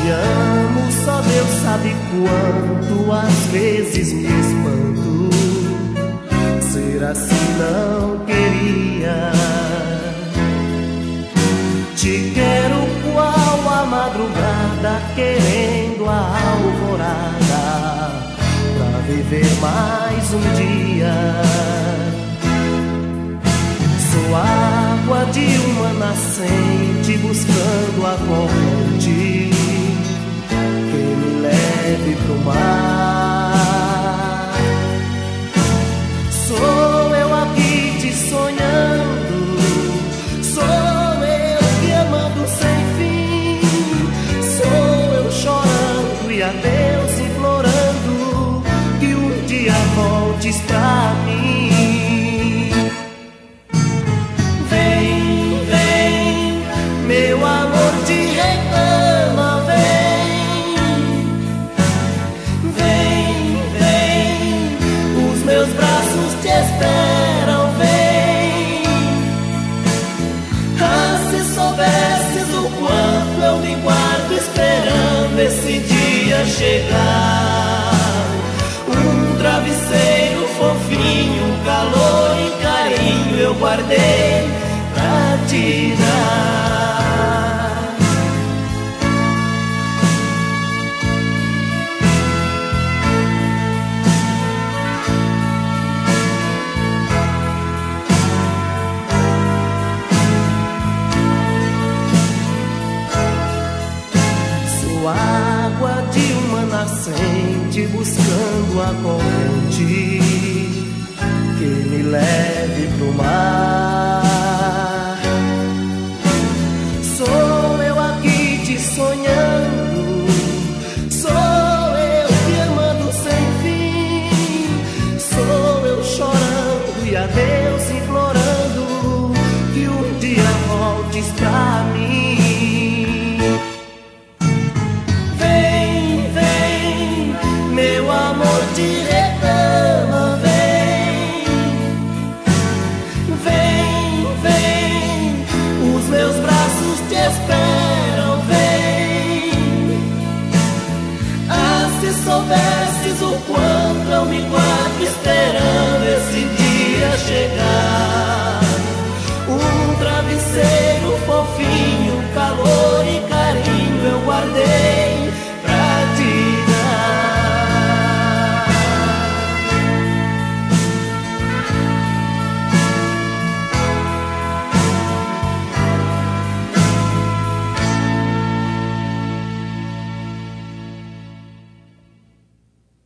amo, só Deus sabe quanto às vezes me espanto. Ser assim não queria. Te quero qual a madrugada, querendo a alvorada, pra viver mais um dia. Sou água de uma nascente, buscando a corrente que me leve pro mar. Sou eu aqui te sonhando, sou eu te amando sem fim, sou eu chorando e a Deus implorando que um dia voltes pra mim. Meu amor te reclama, vem, os meus braços te esperam, vem. Ah, se soubesses o quanto eu me guardo esperando esse dia chegar. Um travesseiro fofinho, um calor e carinho eu guardei pra te dar. Água de uma nascente, buscando a corrente que me leve pro mar.